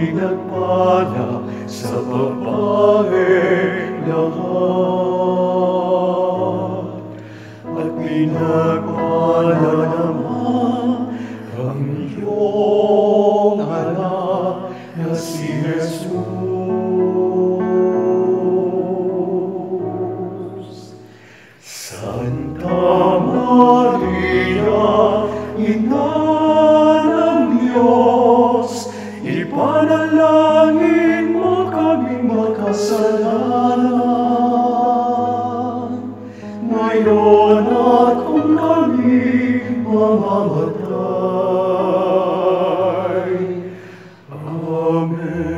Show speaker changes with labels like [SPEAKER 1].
[SPEAKER 1] pinagpala sa babaeng lahat. At pinagpala naman ang iyong anak na si Jesus. Santa Maria, Ina ng Diyos, ipanalangin mo kaming makasalanan, ngayon at kung kami mamamatay. Amen.